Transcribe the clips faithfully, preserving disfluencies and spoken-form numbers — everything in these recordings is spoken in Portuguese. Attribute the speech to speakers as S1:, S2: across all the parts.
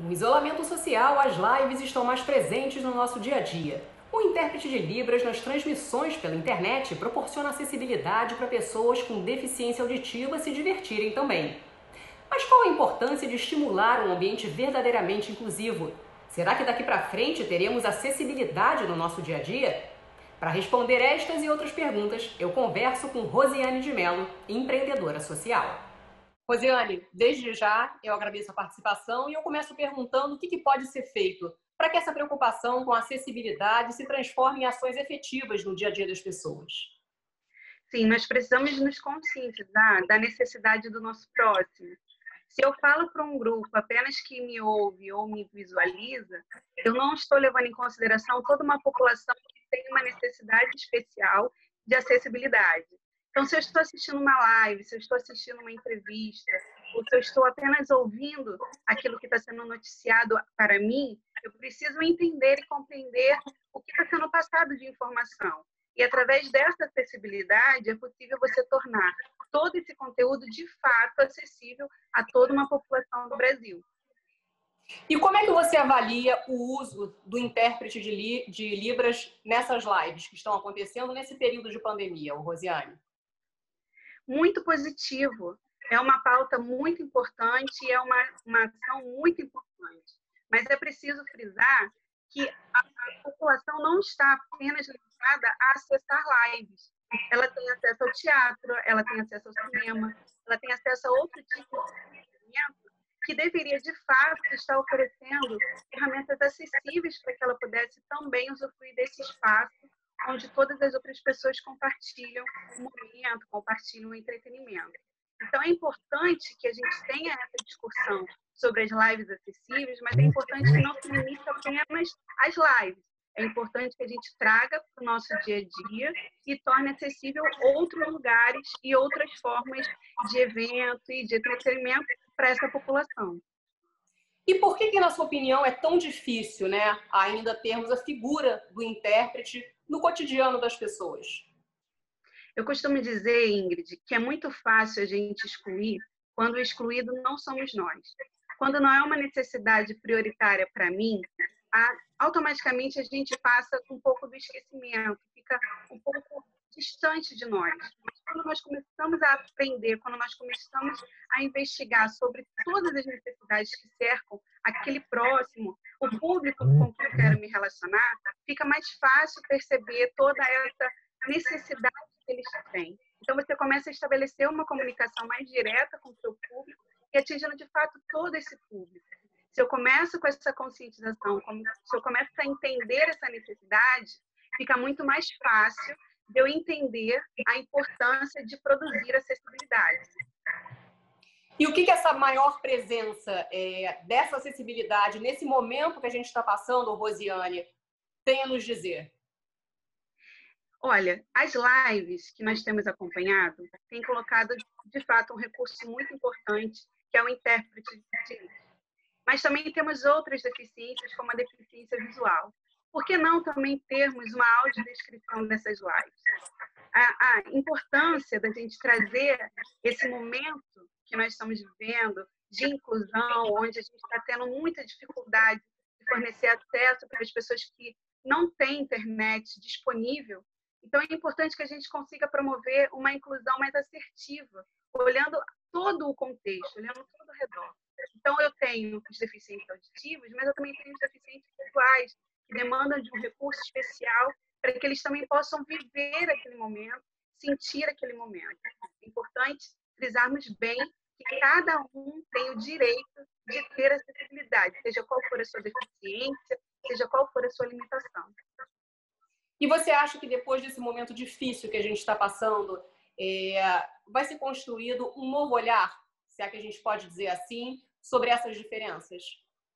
S1: No isolamento social, as lives estão mais presentes no nosso dia a dia. O intérprete de Libras nas transmissões pela internet proporciona acessibilidade para pessoas com deficiência auditiva se divertirem também. Mas qual a importância de estimular um ambiente verdadeiramente inclusivo? Será que daqui para frente teremos acessibilidade no nosso dia a dia? Para responder estas e outras perguntas, eu converso com Rosiane de Mello, empreendedora social. Rosiane, desde já eu agradeço a participação e eu começo perguntando o que, que pode ser feito para que essa preocupação com a acessibilidade se transforme em ações efetivas no dia a dia das pessoas.
S2: Sim, nós precisamos nos conscientizar da necessidade do nosso próximo. Se eu falo para um grupo apenas que me ouve ou me visualiza, eu não estou levando em consideração toda uma população que tem uma necessidade especial de acessibilidade. Então, se eu estou assistindo uma live, se eu estou assistindo uma entrevista, ou se eu estou apenas ouvindo aquilo que está sendo noticiado para mim, eu preciso entender e compreender o que está sendo passado de informação. E através dessa acessibilidade é possível você tornar todo esse conteúdo de fato acessível a toda uma população do Brasil.
S1: E como é que você avalia o uso do intérprete de, li de Libras nessas lives que estão acontecendo nesse período de pandemia, Rosiane?
S2: Muito positivo. É uma pauta muito importante e é uma, uma ação muito importante. Mas é preciso frisar que a, a população não está apenas limitada a acessar lives. Ela tem acesso ao teatro, ela tem acesso ao cinema, ela tem acesso a outro tipo de entretenimento que deveria, de fato, estar oferecendo ferramentas acessíveis para que ela pudesse também usufruir desse espaço onde todas as outras pessoas compartilham o momento, compartilham o entretenimento. Então, é importante que a gente tenha essa discussão sobre as lives acessíveis, mas é importante que não se limite apenas às lives. É importante que a gente traga para o nosso dia a dia e torne acessível outros lugares e outras formas de evento e de entretenimento para essa população.
S1: E por que, que, na sua opinião, é tão difícil, né, ainda termos a figura do intérprete no cotidiano das pessoas?
S2: Eu costumo dizer, Ingrid, que é muito fácil a gente excluir quando o excluído não somos nós. Quando não é uma necessidade prioritária para mim, automaticamente a gente passa um pouco do esquecimento, fica um pouco distante de nós. Mas quando nós começamos a aprender, quando nós começamos a investigar sobre todas as necessidades que cercam aquele próximo, o público com quem eu quero me relacionar, fica mais fácil perceber toda essa necessidade que eles têm. Então, você começa a estabelecer uma comunicação mais direta com o seu público e atingindo, de fato, todo esse público. Se eu começo com essa conscientização, se eu começo a entender essa necessidade, fica muito mais fácil de eu entender a importância de produzir acessibilidade.
S1: E o que, que essa maior presença é, dessa acessibilidade nesse momento que a gente está passando, Rosiane, tem a nos dizer?
S2: Olha, as lives que nós temos acompanhado têm colocado, de fato, um recurso muito importante, que é o intérprete de Libras. Mas também temos outras deficiências, como a deficiência visual. Por que não também termos uma audiodescrição dessas lives? A, a importância da gente trazer esse momento que nós estamos vivendo de inclusão, onde a gente está tendo muita dificuldade de fornecer acesso para as pessoas que não têm internet disponível. Então, é importante que a gente consiga promover uma inclusão mais assertiva, olhando todo o contexto, olhando todo o redor. Então, eu tenho os deficientes auditivos, mas eu também tenho os deficientes visuais, que demandam de um recurso especial para que eles também possam viver aquele momento, sentir aquele momento. É importante frisarmos bem que cada um tem o direito de ter acessibilidade, seja qual for a sua deficiência, seja qual for a sua limitação.
S1: E você acha que depois desse momento difícil que a gente está passando, é, vai ser construído um novo olhar, se é que a gente pode dizer assim, sobre essas diferenças?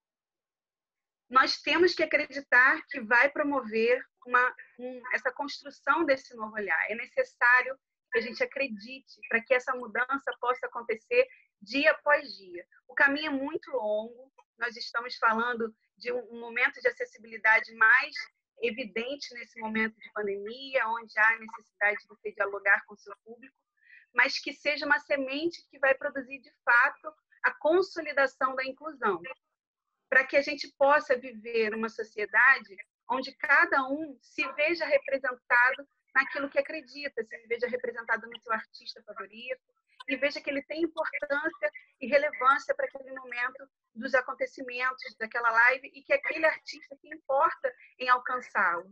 S2: Nós temos que acreditar que vai promover uma, um, essa construção desse novo olhar. É necessário que a gente acredite para que essa mudança possa acontecer dia após dia. O caminho é muito longo, nós estamos falando de um, um momento de acessibilidade mais evidente nesse momento de pandemia, onde há necessidade de você dialogar com o seu público, mas que seja uma semente que vai produzir, de fato, a consolidação da inclusão. para que a gente possa viver uma sociedade onde cada um se veja representado naquilo que acredita, se veja representado no seu artista favorito e veja que ele tem importância e relevância para aquele momento dos acontecimentos daquela live e que aquele artista se importa em alcançá-lo.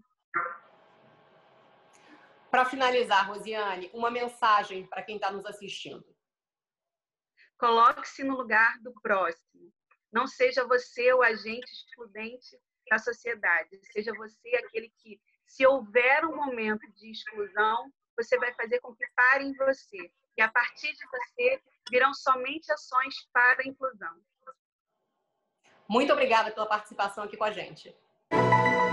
S1: Para finalizar, Rosiane, uma mensagem para quem está nos assistindo.
S2: Coloque-se no lugar do próximo. Não seja você o agente excludente da sociedade. Seja você aquele que, se houver um momento de exclusão, você vai fazer com que pare em você. E a partir de você, virão somente ações para a inclusão.
S1: Muito obrigada pela participação aqui com a gente.